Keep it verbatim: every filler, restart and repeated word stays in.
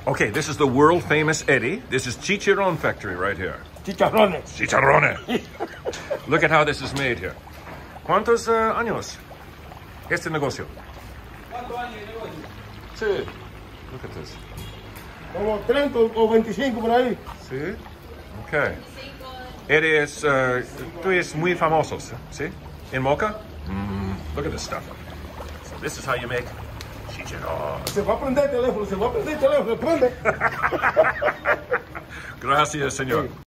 Okay, this is the world famous Eddie. This is Chicharrón factory right here. Chicharrones. Chicharrone. Look at how this is made here. ¿Cuántos uh, años este negocio? ¿Cuántos años de negocio? Sí. Look at this. Como treinta o veinticinco por ahí. Sí. Okay. Eres, uh, tú eres muy famoso, ¿sí? In Mocha? Mm, look at this stuff. So this is how you make chicharrón. Se va a prender el teléfono, se va a prender el teléfono, prende. Gracias, señor.